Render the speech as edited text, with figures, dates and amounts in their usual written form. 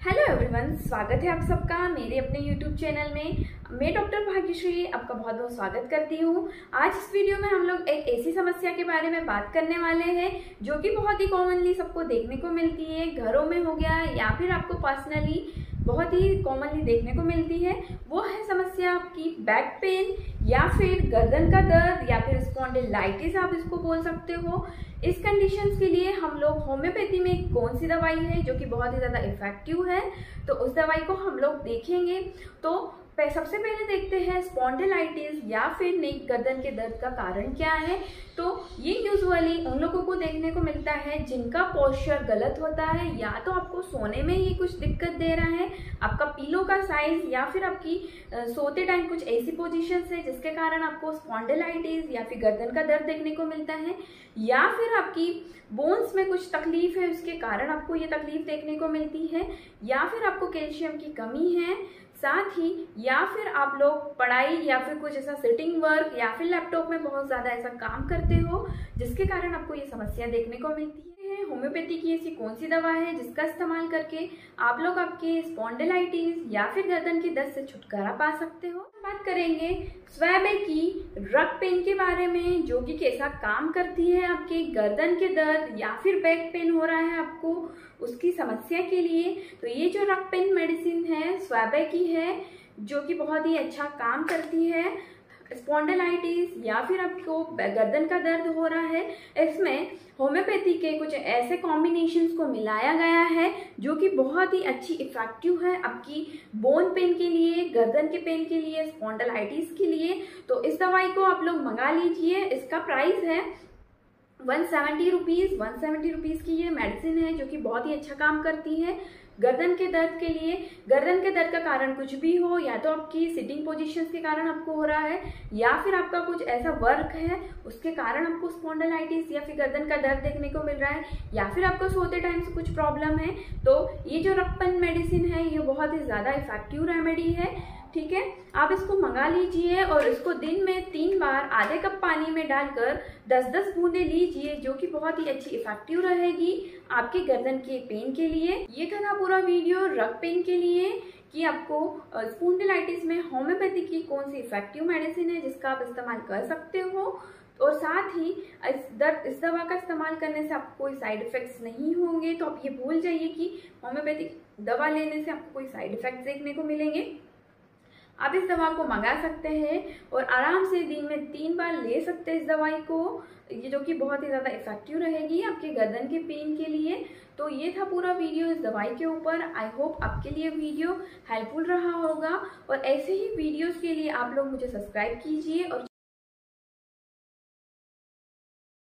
Hello everyone, स्वागत है आप सबका मेरे अपने यूट्यूब चैनल में। मैं डॉक्टर भाग्यश्री आपका बहुत बहुत स्वागत करती हूँ। आज इस वीडियो में हम लोग एक ऐसी समस्या के बारे में बात करने वाले हैं जो कि बहुत ही कॉमनली सबको देखने को मिलती है, घरों में हो गया या फिर आपको पर्सनली बहुत ही कॉमनली देखने को मिलती है। वो है समस्या आपकी बैक पेन या फिर गर्दन का दर्द या फिर स्पॉन्डिलाइटिस आप इसको बोल सकते हो। इस कंडीशंस के लिए हम लोग होम्योपैथी में कौन सी दवाई है जो कि बहुत ही ज़्यादा इफेक्टिव है, तो उस दवाई को हम लोग देखेंगे। तो सबसे पहले देखते हैं स्पॉन्डिलाइटिस या फिर नेक गर्दन के दर्द का कारण क्या है। तो ये यूजुअली उन लोगों को देखने को मिलता है जिनका पोस्चर गलत होता है, या तो आपको सोने में ही कुछ दिक्कत दे रहा है, आपका पिलो का साइज या फिर आपकी सोते टाइम कुछ ऐसी पोजीशंस है जिसके कारण आपको स्पॉन्डिलाइटिस या फिर गर्दन का दर्द देखने को मिलता है, या फिर आपकी बोन्स में कुछ तकलीफ है उसके कारण आपको ये तकलीफ देखने को मिलती है, या फिर आपको कैल्शियम की कमी है, साथ ही या फिर आप लोग पढ़ाई या फिर कुछ ऐसा सिटिंग वर्क या फिर लैपटॉप में बहुत ज़्यादा ऐसा काम करते हो जिसके कारण आपको ये समस्या देखने को मिलती है। होम्योपैथी की ऐसी कौन सी दवा है जिसका इस्तेमाल करके आप लोग आपके स्पॉन्डिलाइटिस या फिर गर्दन के दर्द से छुटकारा पा सकते हो। बात करेंगे स्वैबेकी रग पेन के बारे में, जो कि कैसा काम करती है आपके गर्दन के दर्द या फिर बैक पेन हो रहा है आपको उसकी समस्या के लिए। तो ये जो रग पेन मेडिसिन है स्वैबेकी है जो कि बहुत ही अच्छा काम करती है। स्पॉन्डिलाइटिस या फिर आपको गर्दन का दर्द हो रहा है, इसमें होम्योपैथी के कुछ ऐसे कॉम्बिनेशंस को मिलाया गया है जो कि बहुत ही अच्छी इफेक्टिव है आपकी बोन पेन के लिए, गर्दन के पेन के लिए, स्पॉन्डिलाइटिस के लिए। तो इस दवाई को आप लोग मंगा लीजिए। इसका प्राइस है 170 रुपीज़ की ये मेडिसिन है जो कि बहुत ही अच्छा काम करती है गर्दन के दर्द के लिए। गर्दन के दर्द का कारण कुछ भी हो, या तो आपकी सिटिंग पोजीशंस के कारण आपको हो रहा है, या फिर आपका कुछ ऐसा वर्क है उसके कारण आपको स्पॉन्डिलाइटिस या फिर गर्दन का दर्द देखने को मिल रहा है, या फिर आपको सोते टाइम से कुछ प्रॉब्लम है, तो ये जो रग पेन मेडिसिन है ये बहुत ही ज़्यादा इफेक्टिव रेमेडी है। ठीक है, आप इसको मंगा लीजिए और इसको दिन में 3 बार आधे कप पानी में डालकर 10-10 बूंदे लीजिए, जो कि बहुत ही अच्छी इफेक्टिव रहेगी आपके गर्दन के पेन के लिए। ये था पूरा वीडियो रग पेन के लिए कि आपको स्पॉन्डिलाइटिस में होम्योपैथी की कौन सी इफेक्टिव मेडिसिन है जिसका आप इस्तेमाल कर सकते हो, और साथ ही इस दवा का इस्तेमाल करने से आपको कोई साइड इफेक्ट्स नहीं होंगे। तो आप ये भूल जाइए कि होम्योपैथिक दवा लेने से आपको कोई साइड इफेक्ट्स देखने को मिलेंगे। आप इस दवा को मंगा सकते हैं और आराम से दिन में 3 बार ले सकते हैं इस दवाई को, ये जो कि बहुत ही ज़्यादा इफेक्टिव रहेगी आपके गर्दन के पेन के लिए। तो ये था पूरा वीडियो इस दवाई के ऊपर। आई होप आपके लिए वीडियो हेल्पफुल रहा होगा, और ऐसे ही वीडियोस के लिए आप लोग मुझे सब्सक्राइब कीजिए और